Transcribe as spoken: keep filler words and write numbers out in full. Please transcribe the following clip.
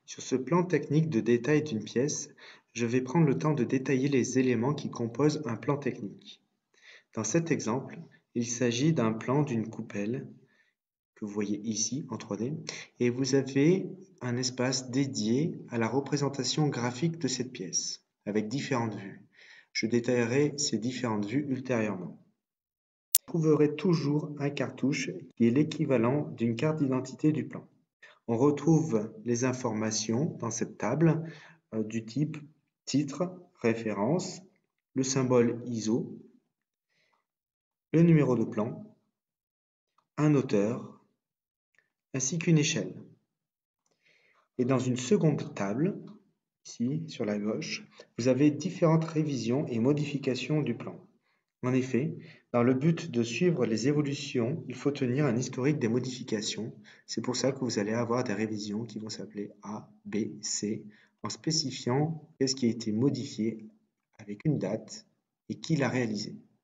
Sur ce plan technique de détail d'une pièce, je vais prendre le temps de détailler les éléments qui composent un plan technique. Dans cet exemple, il s'agit d'un plan d'une coupelle que vous voyez ici en trois D et vous avez un espace dédié à la représentation graphique de cette pièce avec différentes vues. Je détaillerai ces différentes vues ultérieurement. Vous trouverez toujours un cartouche qui est l'équivalent d'une carte d'identité du plan. On retrouve les informations dans cette table euh, du type titre, référence, le symbole I S O, le numéro de plan, un auteur, ainsi qu'une échelle. Et dans une seconde table, ici sur la gauche, vous avez différentes révisions et modifications du plan. En effet, dans le but de suivre les évolutions, il faut tenir un historique des modifications. C'est pour ça que vous allez avoir des révisions qui vont s'appeler A, B, C, en spécifiant qu'est-ce qui a été modifié avec une date et qui l'a réalisé.